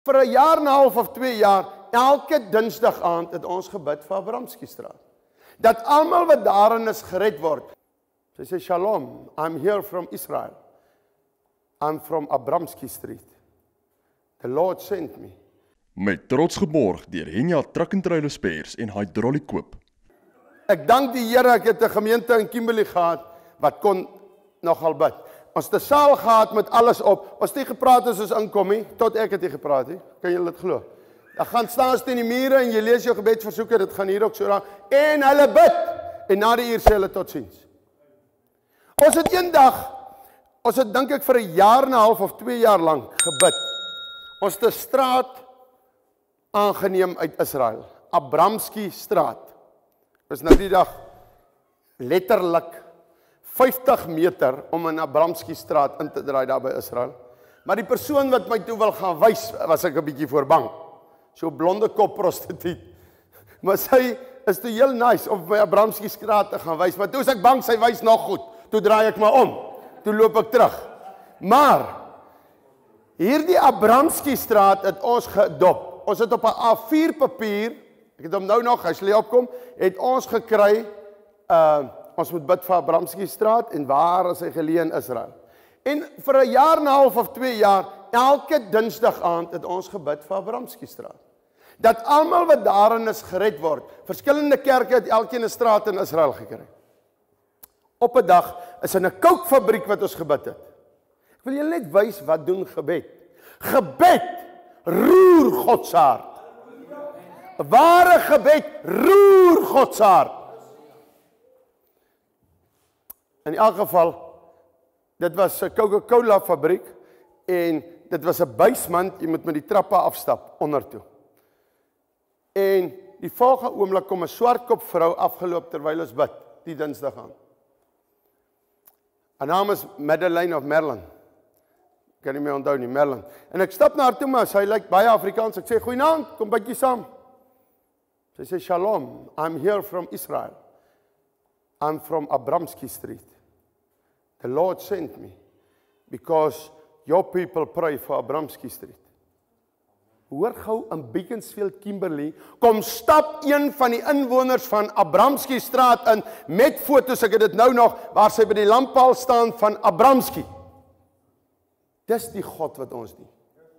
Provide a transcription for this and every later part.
Vir 'n jaar en 'n half of 2 jaar, elke Dinsdag aand het ons gebid vir Abramskistraat. Dat almal wat daarin is gered word. Sy sê, Shalom, I'm here from Israel. I'm from Abramski Street. The Lord sent me. Met trots geborg deur Henya Truck and Trailer Spares en Hydraulic Koop. Ek dank die Here, ek het 'n gemeente in Kimberley gehad wat kon nogal bid. Ons het 'n saal gehad met alles op. Ons het nie gepraat as ons inkom nie, tot ek het nie gepraat nie. Kan julle dit glo? Dan gaan staan ons teen die mure en jy lees jou gebedsversoeke, dit gaan hier ook so raak. En hulle bid. En na die uur sê hulle totsiens. Ons het eendag, ons het dink ek vir 'n jaar en 'n half of 2 jaar lank gebid. Ons het 'n straat aangeneem uit Israel, Abramski straat. Dis nou die dag letterlik 50 meter om in Abramski straat in te draai daar by Israel. Maar die persoon wat my toe wil gaan wys, was ek 'n bietjie voor bang. So blonde kop prostituut. Maar sy is toe heel nice om by Abramski straat te gaan wys, maar toe is ek bang sy wys nog goed. Toe draai ek maar om. Toe loop ek terug. Maar hierdie Abramski straat het ons gedop. Ons het op 'n A4 papier, ek het hom nou nog, as jy opkom, het ons gekry, ons moet bid vir Abramski straat en waar is hy geleë in Israel. En vir 'n jaar en 'n half of 2 jaar, elke Dinsdag aand het ons gebid vir Abramski straat. Dat almal wat daarin is gered word. Verskillende kerke het elkeen 'n straat in Israel gekry. Op 'n dag is in 'n kookfabriek wat ons gebid het. Ek wil julle net wys wat doen gebed. Gebed roer God se hart. Ware gebed roer God se hart. In elk geval, dit was 'n Coca-Cola fabriek en dit was 'n basement, jy moet met die trappe afstap ondertoe. En die volgende oomblik kom 'n swartkop vrou afgeloop terwyl ons bid, die Dinsdag aan. Haar naam is Madeleine of Merlin. Ek kan nie meer onthou nie, Merlin. En ek stap na haar toe, maar sy lyk baie Afrikaans. Ek sê, goeienaand, kom bytjie saam. Sy sê, Shalom, I'm here from Israel. I'm from Abramski Street. The Lord sent me because your people pray for Abramski Street. Hoor gou in Beaconsfield, Kimberley, kom stap een van die inwoners van Abramski straat in met foto's, ek het dit nou nog, waar sy by die lamppaal staan van Abramski. Dis die God wat ons dien.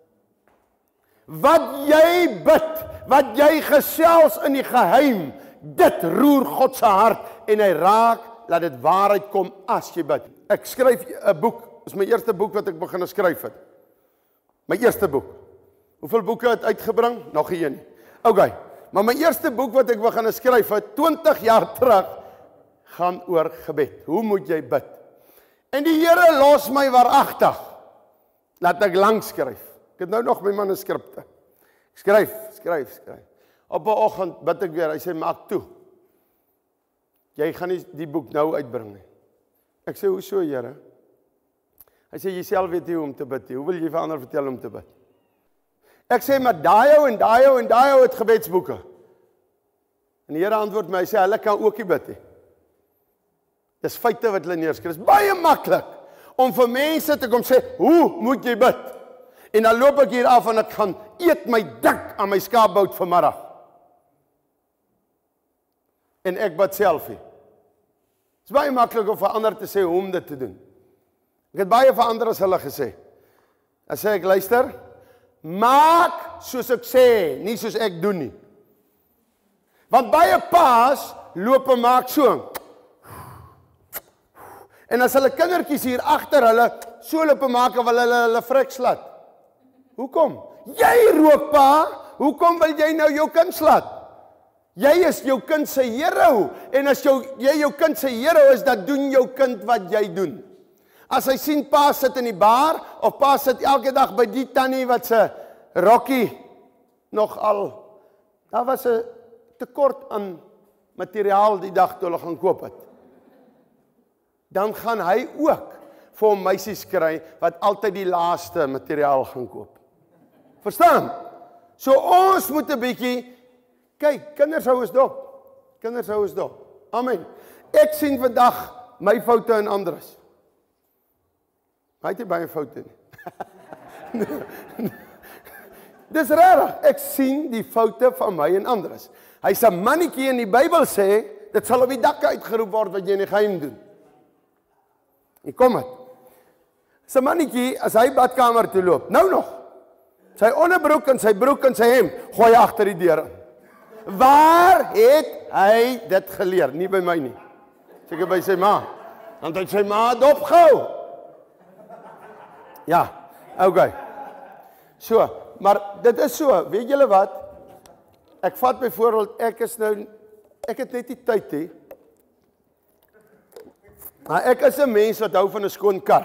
Wat jy bid, wat jy gesels in die geheim, dit roer God se hart en hy raak, laat dit waarheid kom as jy bid. Ek skryf 'n boek, dis my eerste boek wat ek begin skryf het. My eerste boek. Hoeveel boeke het uitgebring? Nog een nie. Okay, maar my eerste boek wat ek begin skryf het, 20 jaar terug, gaan oor gebed. Hoe moet jy bid? En die Here los my waaragtig. Laat ek lank skryf. Ek het nou nog my manuskripte. Skryf. Op 'n oggend bid ek weer, hy sê, maak toe. Jy gaan nie die boek nou uitbring nie. Ek sê, hoeso, Here? Hy sê, jy self weet nie hoe om te bid nie. Hoe wil jy vir ander vertel om te bid? Ek sê, maar daai het gebedsboeke. En die Here antwoord my, hy sê, hulle kan ook nie bid nie. Dis feite wat hulle neerskryf. Dis baie maklik om vir mense te kom sê, hoe moet jy bid? En dan loop ek hier af en ek gaan eet my dik aan my skaapbout vanmiddag. En ek bid selfie. Dit is baie maklik om vir ander te sê hoe om dit te doen. Ek het baie vir ander as hulle gesê. Dan sê ek, luister, maak soos ek sê, nie soos ek doen nie. Want baie paas loop en maak so. En as hulle kindertjies hier agter hulle so loop en maak, wil hulle vrek slat. Hoekom? Jy rook, pa, hoekom wil jy nou jou kind slat? Jy is jou kind se hero, en as jy jou kind se hero is, dan doen jou kind wat jy doen. As hy sien pa sit in die bar, of pa sit elke dag by die tannie wat se rokkie nog al, daar was 'n tekort aan materiaal die dag toe hulle gaan koop het. Dan gaan hy ook vir hom meisies kry, wat altyd die laaste materiaal gaan koop. Verstaan? So ons moet 'n bietjie, kyk, kinders hou ons dop. Amen. Ek sien vandag my foute en anders. Hy het nie baie foute nie. Dis regtig, ek sien die foute van my en anderes. Hy's 'n mannetjie in die Bybel sê, dit sal op die dakke uitgeroep word wat jy in die geheim doen. En kom dit. Sy mannetjie, as hy badkamer toe loop, nou nog, sy onderbroek en sy broek en sy hemp, gooi agter die deur in. Waar het hy dit geleer? Nie by my nie. Seker by sy ma. Want hy sy ma dopgehou. Ja, okay. So, maar dit is so, weet julle wat? Ek vat byvoorbeeld, ek het net die tyd hê. Maar ek is 'n mens wat hou van 'n skoon kar.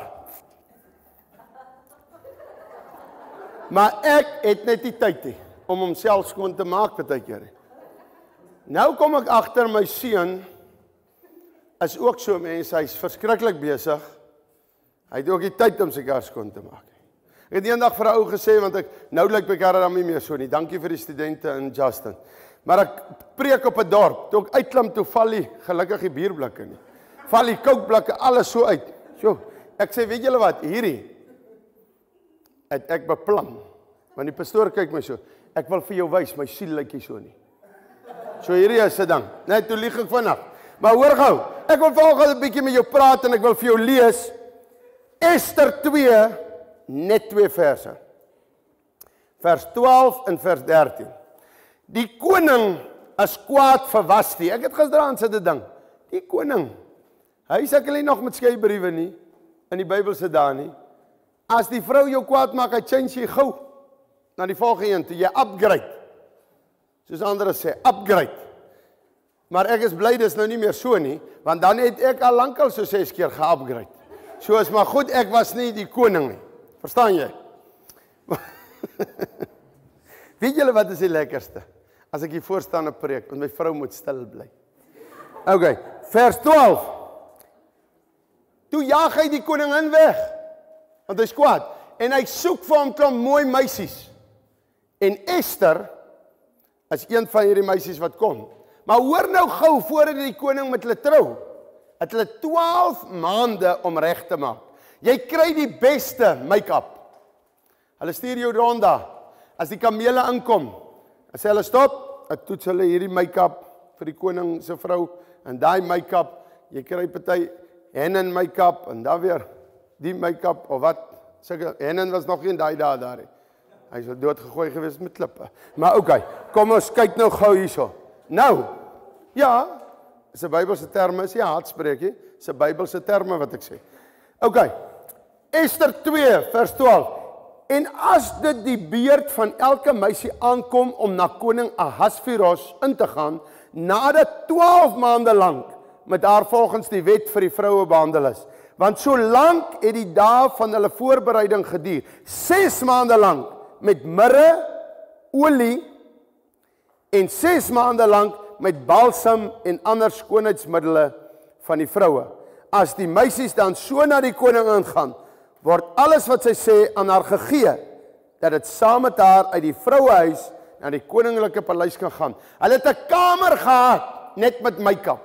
Maar ek het net die tyd hê om homself skoon te maak partykeer. Nou kom ek agter my seun is ook so 'n mens, hy's verskriklik besig. Hy het ook die tyd om sy kar skoon te maak. Ek het eendag vir 'n ou gesê, want ek nou lyk my kar dan nie meer so nie. Dankie vir die studente in Justin. Maar ek preek op 'n dorp. Toe ek uitklim, toe val die gelukkig die bierblikke nie. Val die kookblikke alles so uit. So, ek sê, weet julle wat? Hierdie het ek beplan. Want die pastoor kyk my so. Ek wil vir jou wys, my siel lyk nie so nie. So hierdie is dit dan. Net toe lieg ek vanaf. Maar hoor gou, ek wil volgens 'n bietjie met jou praat en ek wil vir jou lees Ester 2, net 2 verse. Vers 12 en vers 13. Die koning is kwaad vir Vasti. Ek het gisteraan sit 'n ding. Die koning, hy sukkel nie nog met skeybriewe nie in die Bybelse dae nie. As die vrou jou kwaad maak, hy change jy gou na die volgende een toe, jy upgrade. Soos ander sê, upgrade. Maar ek is bly dis nou nie meer so nie, want dan het ek al lankal so 6 keer ge-upgrade. So is maar goed, ek was nie die koning nie. Verstaan jy? Weet julle wat is die lekkerste? As ek hier voor staan en preek, want my vrou moet stil bly. Okay, vers 12. Toe jaag hy die koningin weg, want hy is kwaad. En hy soek vir hom klomp mooi meisies. En Ester is een van hierdie meisies wat kom. Maar hoor nou gou, voordat die koning met hulle trou, het hulle 12 maande om reg te maak. Jy kry die beste make-up. Hulle stuur jou rond daar. As die kamele inkom, as hulle stop, dan toets hulle hierdie make-up vir die koning se vrou, en daai make-up, jy kry party Hennen make-up, en dan weer die make-up, of wat, Hennen was nog geen daai dae daar. Hy is doodgegooi gewees met klippe. Maar okay, kom ons kyk nou gou hierso. Nou, ja, is 'n Bybelse term is, ja, hartspreekie, is 'n Bybelse terme wat ek sê. Okay, Ester 2 vers 12. En as dit die beurt van elke meisie aankom om na koning Ahasveros in te gaan, nadat 12 maande lank met haar volgens die wet vir die vroue behandel is. Want so lank het die dae van hulle voorbereiding geduur. 6 maande lank met mirre, olie en 6 maande lank met balsam en ander skoonheidsmiddels van die vroue. As die meisies dan so na die koning ingaan, word alles wat sy sê aan haar gegee, dat dit saam met haar uit die vrouehuis na die koninklike paleis kan gaan. Hulle het 'n kamer gehad, net met make-up.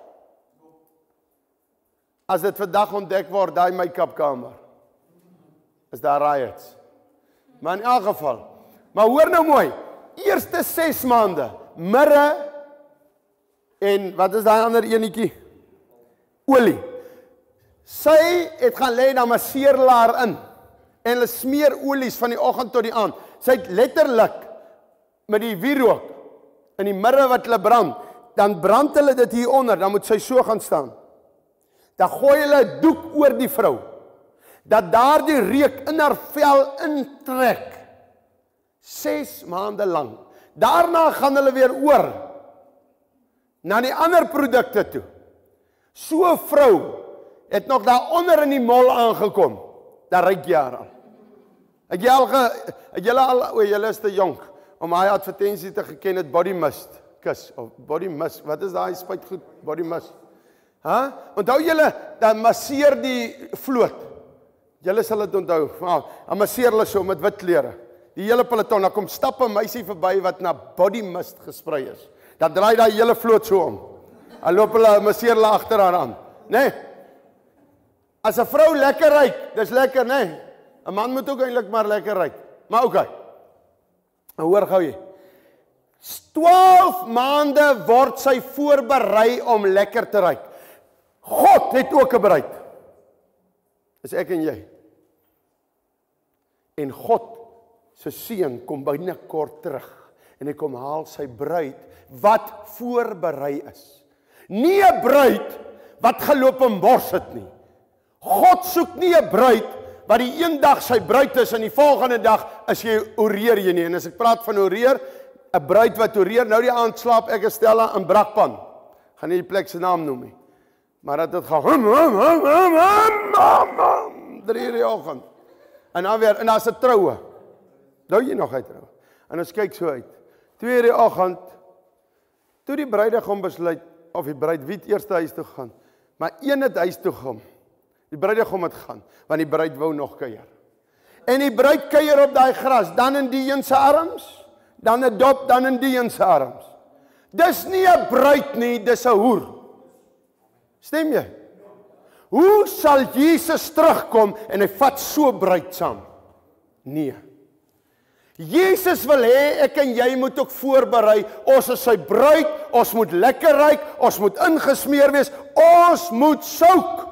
As dit vandag ontdek word, daai make-up kamer, is daar riots. Maar in elk geval, maar hoor nou mooi, eerste 6 maande, mirre, en wat is daai ander enetjie? Olie. Sy het gaan lê na masseerlaar in, en hulle smeer olies van die oggend tot die aand. Sy het letterlik, met die wierook, en die mirre wat hulle brand, dan brand hulle dit hieronder, dan moet sy so gaan staan. Dan gooi hulle 'n doek oor die vrou, dat daar die reuk in haar vel intrek, 6 maande lang. Daarna gaan hulle weer oor, na die ander produkte toe. So 'n vrou, het nog daar onder in die mall aangekom, daar ryk jy haar aan. Het julle al, julle is te jonk, om hy advertensie te geken het, body mist, kus, of body mist, wat is daai spuitgoed, body mist? Onthou julle, dan masseer die vloot, julle sal het onthou, dan masseer hulle so met wit klere, die hele peloton, dan kom stap 'n meisie verby wat na body mist gesprei is, dan draai die hele vloot so om, dan loop hulle, masseer hulle agter haar aan, nee, as 'n vrou lekker ryk, dis lekker, nee, 'n man moet ook eintlik maar lekker ryk, maar okay, Nou hoor gou jy. 12 maande word sy voorberei om lekker te ruik. God het ook 'n bruid. Dis ek en jy. En God se seun kom binnekort terug en hy kom haal sy bruid wat voorberei is. Nie 'n bruid wat geloop en bors het nie. God soek nie 'n bruid wat die een dag sy bruid is en die volgende dag is jy oreer jy nie. En as ek praat van oreer, 'n bruid wat oreer, nou die aand slaap ek en Stella in Brakpan. Gaan nie die plek se naam noem nie. Maar dat het gaan 3 uur die oggend. En dan weer, en daar's 'n troue. Nou jy nog uit trou. En ons kyk so uit. 2 uur die oggend, toe die bruidegom besluit, of die bruid wie het eers huis toe gaan. Maar een het huis toe gaan. Die bruidegom het gaan, want die bruid wou nog kuier. En die bruid kuier op daai gras, dan in die een se arms, dan 'n dop, dan in die een se arms. Dis nie 'n bruid nie, dis 'n hoer. Stem jy? Hoe sal Jesus terugkom en hy vat so bruid saam? Nee. Jesus wil hê ek en jy moet ook voorberei. Ons is sy bruid, ons moet lekker ruik, ons moet ingesmeer wees, ons moet souk.